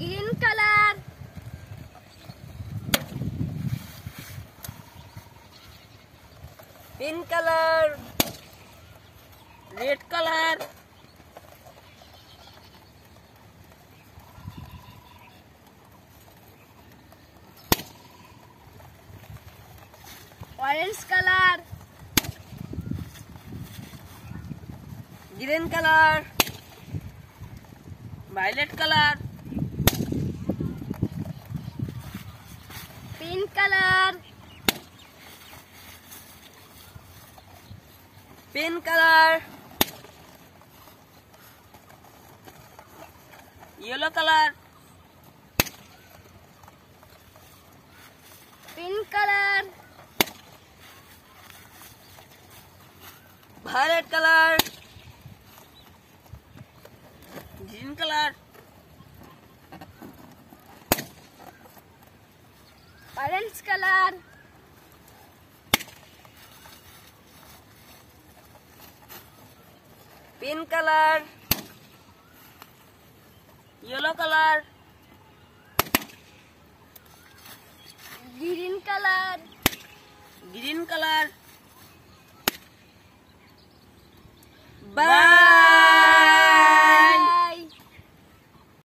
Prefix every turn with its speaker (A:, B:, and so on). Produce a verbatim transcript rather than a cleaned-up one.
A: green color,
B: pink color, red color,
A: orange color,
B: green color, violet color,
A: pink color,
B: pink color, yellow color,
A: pink color,
B: violet color, green color,
A: orange color,
B: pink color, yellow color,
A: green color,
B: green color. Bye.